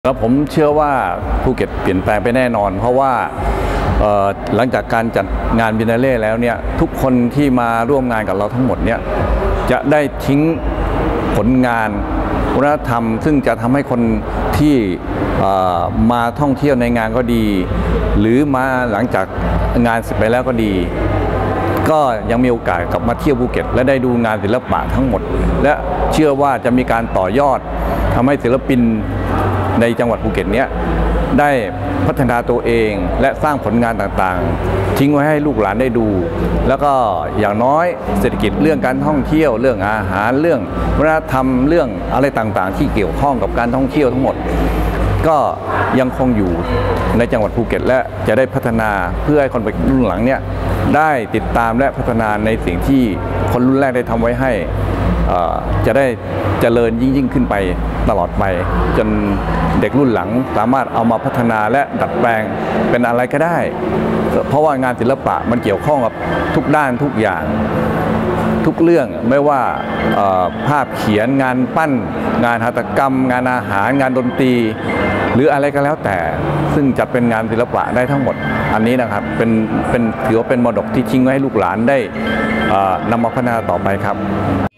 แล้วผมเชื่อว่าภูเก็ตเปลี่ยนแปลงไปแน่นอนเพราะว่าหลังจากการจัดงานบินนาเล่แล้วเนี่ยทุกคนที่มาร่วมงานกับเราทั้งหมดเนี่ยจะได้ทิ้งผลงานวัฒนธรรมซึ่งจะทำให้คนที่มาท่องเที่ยวในงานก็ดีหรือมาหลังจากงานเสร็จไปแล้วก็ดีก็ยังมีโอกาสกลับมาเที่ยวภูเก็ตและได้ดูงานศิลปะทั้งหมดและเชื่อว่าจะมีการต่อยอดทำให้ศิลปินในจังหวัดภูเก็ตเนี้ยได้พัฒนาตัวเองและสร้างผลงานต่างๆทิ้งไว้ให้ลูกหลานได้ดูแล้วก็อย่างน้อยเศรษฐกิจเรื่องการท่องเที่ยวเรื่องอาหารเรื่องวัฒนธรรมเรื่องอะไรต่างๆที่เกี่ยวข้องกับการท่องเที่ยวทั้งหมดก็ยังคงอยู่ในจังหวัดภูเก็ตและจะได้พัฒนาเพื่อให้คนรุ่นหลังเนี่ยได้ติดตามและพัฒนาในสิ่งที่คนรุ่นแรกได้ทำไว้ให้จะได้เจริญยิ่งขึ้นไปตลอดไปจนเด็กรุ่นหลังสามารถเอามาพัฒนาและดัดแปลงเป็นอะไรก็ได้เพราะว่างานศิลปะมันเกี่ยวข้องกับทุกด้านทุกอย่างทุกเรื่องไม่ว่าภาพเขียนงานปั้นงานหัตถกรรมงานอาหารงานดนตรีหรืออะไรก็แล้วแต่ซึ่งจัดเป็นงานศิลปะได้ทั้งหมดอันนี้นะครับถือว่าเป็นมรดกที่ทิ้งไว้ให้ลูกหลานได้นำมาพัฒนาต่อไปครับ